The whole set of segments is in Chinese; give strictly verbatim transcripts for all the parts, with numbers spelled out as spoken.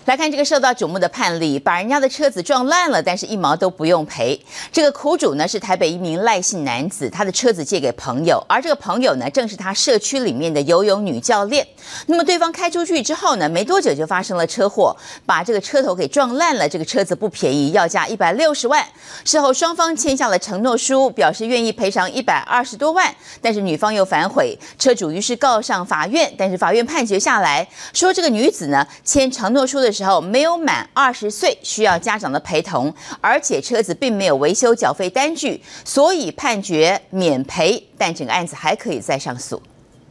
来看这个受到瞩目的判例，把人家的车子撞烂了，但是一毛都不用赔。这个苦主呢是台北一名赖姓男子，他的车子借给朋友，而这个朋友呢正是他社区里面的游泳女教练。那么对方开出去之后呢，没多久就发生了车祸，把这个车头给撞烂了。这个车子不便宜，要价一百六十万。事后双方签下了承诺书，表示愿意赔偿一百二十多万，但是女方又反悔，车主于是告上法院，但是法院判决下来说，这个女子呢签承诺书的时候没有满二十岁，需要家长的陪同，而且车子并没有维修缴费单据，所以判决免赔，但整个案子还可以再上诉。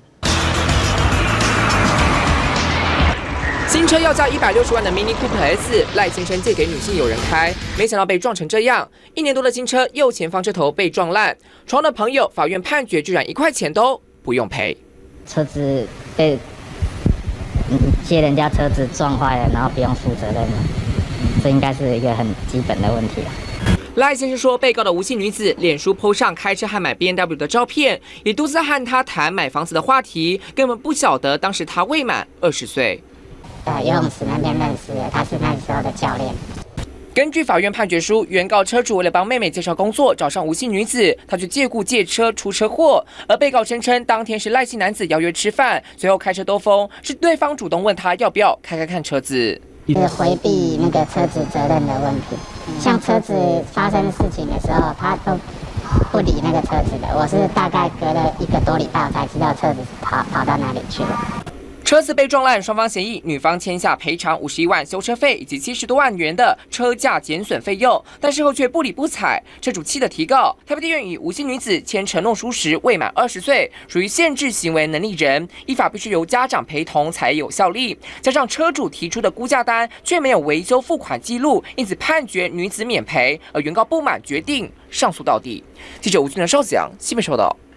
新车要价一百六十万的 Mini Cooper S， 赖先生借给女性友人开，没想到被撞成这样。一年多的新车右前方车头被撞烂，撞的朋友法院判决居然一块钱都不用赔。 车子被借人家车子撞坏了，然后不用负责任了，这应该是一个很基本的问题了。 赖先生说，被告的吴姓女子脸书 po 上开车和买 B M W 的照片，也独自和他谈买房子的话题，根本不晓得当时他未满二十岁。 呃，游泳池那边认识的，他是那时候的教练。 根据法院判决书，原告车主为了帮妹妹介绍工作，找上吴姓女子，他却借故借车出车祸。而被告声称，当天是赖姓男子邀约吃饭，随后开车兜风，是对方主动问他要不要开开看车子， 是回避那个车子责任的问题。像车子发生事情的时候，他都不理那个车子的。我是大概隔了一个多礼拜，我才知道车子跑跑到哪里去了。 车子被撞烂，双方协议，女方签下赔偿五十一万修车费以及七十多万元的车价减损费用，但事后却不理不睬。车主气得提告，台北地院以吴姓女子签承诺书时未满二十岁，属于限制行为能力人，依法必须由家长陪同才有效力。加上车主提出的估价单却没有维修付款记录，因此判决女子免赔，而原告不满决定上诉到底。记者吴俊的邵子阳西北报道。